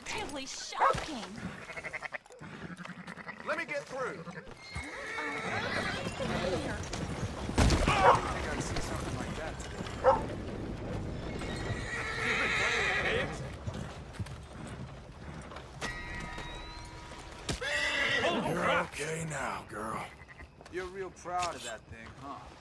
positively shocking. Let me get through. Here. I didn't think I'd see something like that today. You've been playing games? You're okay now, girl. You're real proud of that thing, huh?